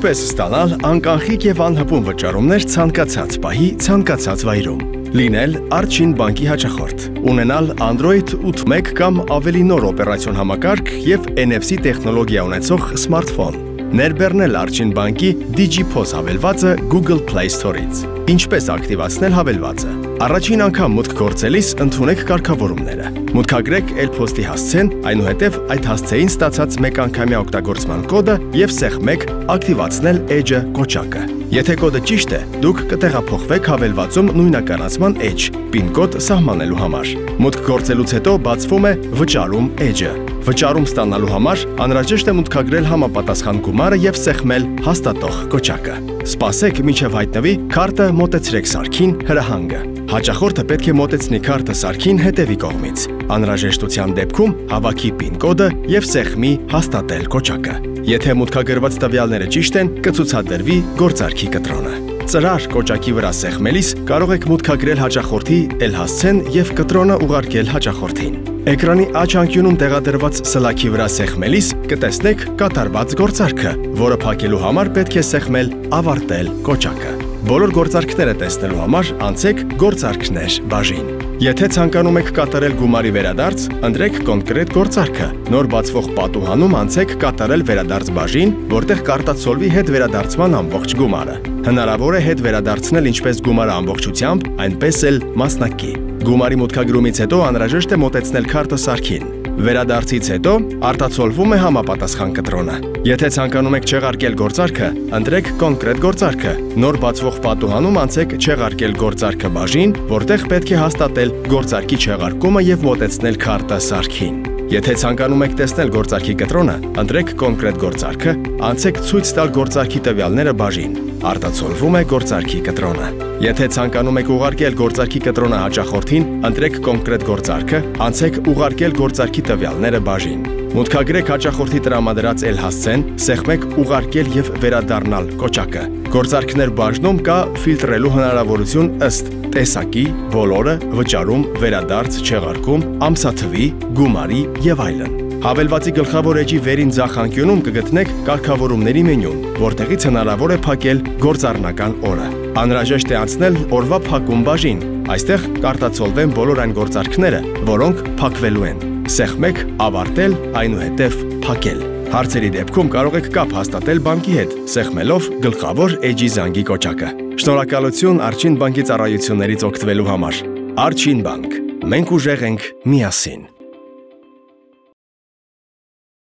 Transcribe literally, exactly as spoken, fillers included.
Ինչպես ստանալ անկախիկ եւ անհպում վճարումներ ցանկացած պահի, ցանկացած վայրում։ Լինել Archin բանկի հաճախորդ։ Ունենալ Android ութ մեկ կամ ավելի նոր օպերացիոն համակարգ եւ N F C տեխնոլոգիա ունեցող սմարթֆոն։ Ներբեռնել Archin բանկի DigiPOS հավելվածը Google Play Store-ից։ Ինչպես ակտիվացնել հավելվածը։ Առաջին անգամ մուտք գործելիս ընդունեք կարգավորումները։ Մուտքագրեք L-Post-ի հասցեն, այնուհետև այդ հասցեին ստացած մեկանգամյա օգտագործման կոդը եւ սեղ մեկ ակտիվացնել Edge կոճակը։ Եթե կոդը ճիշտ է, դուք կտեղափոխվեք հավելվածում նույնականացման Edge PIN կոդ սահմանելու համար։ Մուտք գործելուց հետո բացվում է վճարում Edge-ը։ Վճարում ստանալու համար անհրաժեշտ է մուտքագրել համապատասխան գումարը եւ սեղմել հաստատող կոճակը։ Սպասեք մինչև հայտնվի քարտը մոտեցրեք սարքին հրահանգը։ Հաճախորդը պետք է մոտեցնի քարտը սարքին հետևի կողմից։ Անհրաժեշտության դեպքում հավաքի PIN կոդը եւ սեղմի հաստատել կոճակը։ Եթե մուտքագրված տվյալները ճիշտ են, կցուցադրվի գործարքի կտրոնը։ Ծրար կոճակի վրա սեղմելիս կարող եք մուտքագրել հաճախորդի L-հասցեն եւ կտրոնը ուղարկել հաճախորդին։ Էկրանի աջ անկյունում տեղադրված սլաքի վրա սեղմելիս կտեսնեք կատարված գործարքը, որը փակելու համար պետք է սեղմել ավարտել կոճակը։ Բոլոր գործարքները տեսնելու համար անցեք գործարքներ բաժին։ Եթե ցանկանում եք կատարել գումարի վերադարձ, ընտրեք կոնկրետ գործարքը։ Նոր բացվող պատուհանում անցեք կատարել վերադարձ բաժին, որտեղ կարտացոլվի հետ վերադարձման ամբողջ գումարը։ Հնարավոր է հետ վերադարձնել ինչպես գումարը ամբողջությամբ, այնպես էլ մասնակի։ Գումարի մուտքագրումից հետո անհրաժեշտ է մոտեցնել քարտը սարքին։ Վերադարձից հետո արտացոլվում է համապատասխան կտրոնը։ Եթե ցանկանում եք չեղարկել գործարքը, ընտրեք կոնկրետ գործարքը։ Նոր բացվող պատուհանում անցեք չեղարկել գործարքը բաժին, որտեղ պետք է հաստատել գործարքի չեղարկումը եւ մոտեցնել քարտը սարքին։ Եթե ցանկանում եք տեսնել գործարքի կտրոնը, ընտրեք կոնկրետ գործարքը, անցեք ցույց տալ գործարքի տվյալները բաժին։ Արտացոլվում է գործարքի կտրոնը։ Եթե ցանկանում եք ուղարկել գործարքի կտրոնը հաճախորդին, ընտրեք կոնկրետ գործարքը, անցեք ուղարկել գործարքի տվյալները բաժին։ Մուտքագրեք հաճախորդի տրամադրած L-հասցեն, սեղմեք ուղարկել եւ վերադառնալ կոճակը։ Գործարքներ բաժնում կա ֆիլտրելու հնարավորություն ըստ տեսակի, բոլորը, վճարում, վերադարձ, չեղարկում, ամսաթվի, գումարի եւ այլն։ Հավելվածի գլխավոր էջի վերին ձախ անկյունում կգտնեք կարգավորումների մենյուն, որտեղից հնարավոր է փակել գործառնական օրը։ Անհրաժեշտ է անցնել օրվա փակում բաժին։ Այստեղ կարտացոլվեն բոլոր այն գործարքները, որոնք փակվելու են։ Սեղմեք ավարտել, այնուհետև փակել։ Հարցերի դեպքում կարող եք կապ հաստատել բանկի հետ, սեղմելով գլխավոր էջի զանգի կոճակը։ Շնորհակալություն Archin բանկի ծառայություններից օգտվելու համար։ Archin բանկ։ Մենք ուժեղ ենք միասին։